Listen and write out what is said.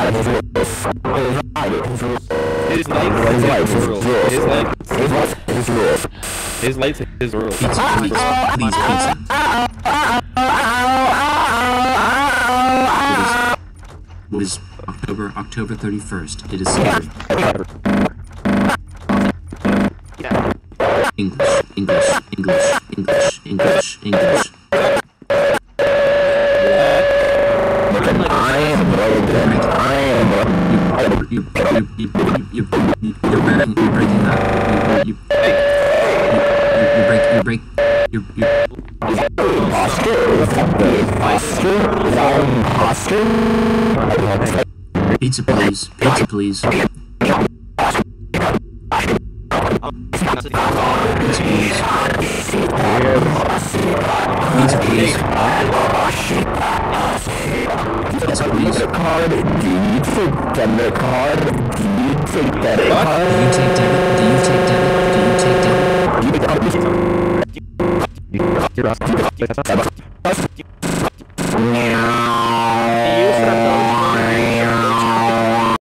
His life is his rules. His life is his rules. Pizza, please, pizza. It is October 31st. It is Saturday. English. Pizza, please. Pizza, please. Pizza, please. Pizza, please. Pizza, please. Card? Do you take debit card? Do you take debit card? Do you take debit? Do you take debit? Do you take debit? You're